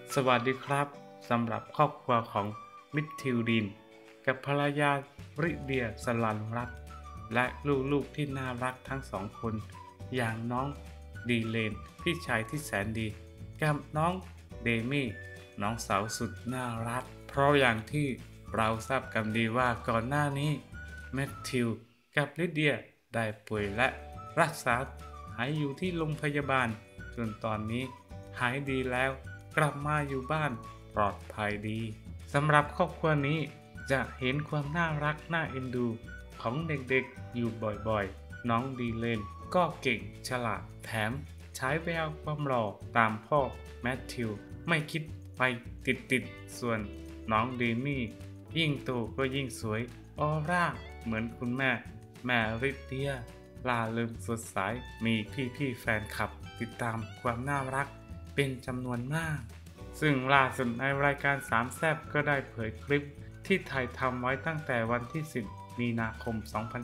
สวัสดีครับสำหรับครอบครัวของมิตรทิวดินกับภรรยาริเดียสลันรัตน์และลูกๆที่น่ารักทั้งสองคนอย่างน้องดีเลนพี่ชายที่แสนดีกับน้องเดมี่น้องสาวสุดน่ารักเพราะอย่างที่เราทราบกันดีว่าก่อนหน้านี้แมทธิวกับลิเดียได้ป่วยและรักษาหายอยู่ที่โรงพยาบาลจนตอนนี้หายดีแล้วกลับมาอยู่บ้านปลอดภัยดีสำหรับครอบครัวนี้จะเห็นความน่ารักน่าเอ็นดูของเด็กๆอยู่บ่อยๆน้องดีเลนก็เก่งฉลาดแถมใช้แววความหล่อตามพ่อแมทธิวไม่คิดไปติดส่วนน้องเดมี่ยิ่งโตก็ยิ่งสวยออร่าเหมือนคุณแม่ริเดียล่าเริงสดใสมีพี่ๆแฟนคลับติดตามความน่ารักเป็นจำนวนมากซึ่งล่าสุดในรายการสามแซ่บก็ได้เผยคลิปที่ถ่ายทำไว้ตั้งแต่วันที่10มีนาคม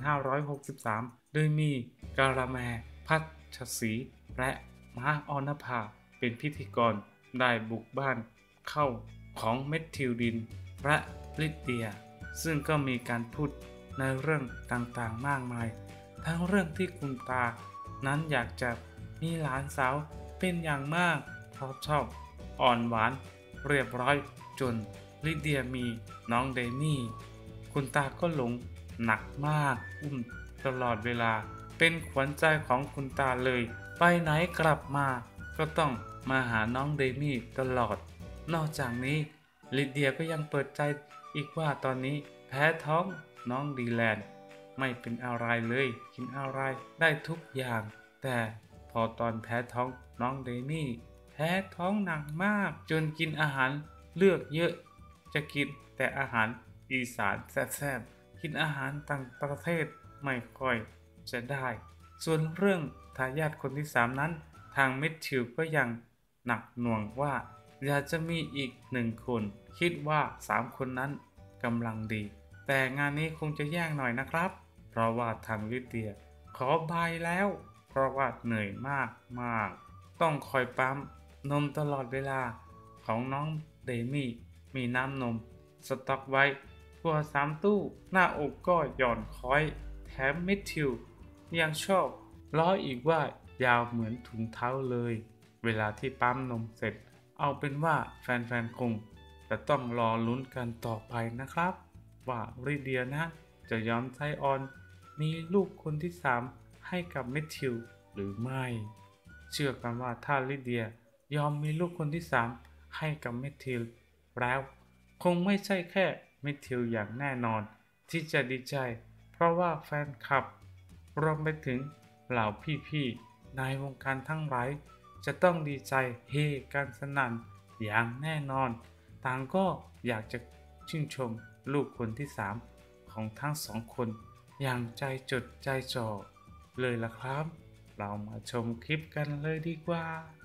2563โดยมีกาละแมพัชศรีและม้าออนภาเป็นพิธีกรได้บุกบ้านเข้าของเมทธิวดินและลิเดียซึ่งก็มีการพูดในเรื่องต่างๆมากมายทั้งเรื่องที่คุณตานั้นอยากจะมีหลานสาวเป็นอย่างมากเพราะชอบอ่อนหวานเรียบร้อยจนลิเดียมีน้องเดมี่คุณตาก็หลงหนักมากตลอดเวลาเป็นขวัญใจของคุณตาเลยไปไหนกลับมาก็ต้องมาหาน้องเดมี่ตลอดนอกจากนี้ลิเดียก็ยังเปิดใจอีกว่าตอนนี้แพ้ท้องน้องดีแลนไม่เป็นอะไรเลยกินอะไรได้ทุกอย่างแต่พอตอนแพ้ท้องน้องเดมี่แพ้ท้องหนักมากจนกินอาหารเลือกเยอะจะกินแต่อาหารอีสานแซ่บๆกินอาหารต่างประเทศไม่ค่อยจะได้ส่วนเรื่องทายาทคนที่3นั้นทางเมทธิวก็ยังหนักหน่วงว่าอยากจะมีอีก1คนคิดว่า3คนนั้นกำลังดีแต่งานนี้คงจะแย่งหน่อยนะครับเพราะว่าทางลิเดียขอบายแล้วเพราะว่าเหนื่อยมากต้องคอยปั๊มนมตลอดเวลาของน้องเดมี่มีน้ำนมสต็อกไว้กว่า3 ตู้หน้าอกก็หย่อนค้อยแถมเมทธิวยังชอบล้ออีกว่ายาวเหมือนถุงเท้าเลยเวลาที่ปั๊มนมเสร็จเอาเป็นว่าแฟนๆคงจะต้องรอลุ้นกันต่อไปนะครับว่าริเดียนะจะยอมใจอ่อนมีลูกคนที่3ให้กับเมทธิวหรือไม่เชื่อกันว่าถ้าลิเดียยอมมีลูกคนที่3ให้กับเมทธิวแล้วคงไม่ใช่แค่เมทธิวอย่างแน่นอนที่จะดีใจเพราะว่าแฟนคลับรวมไปถึงเหล่าพี่ๆในวงการทั้งหลายจะต้องดีใจเฮกันสนั่นอย่างแน่นอนต่างก็อยากจะชื่นชมลูกคนที่3ของทั้ง2คนอย่างใจจดใจจ่อเลยล่ะครับเรามาชมคลิปกันเลยดีกว่า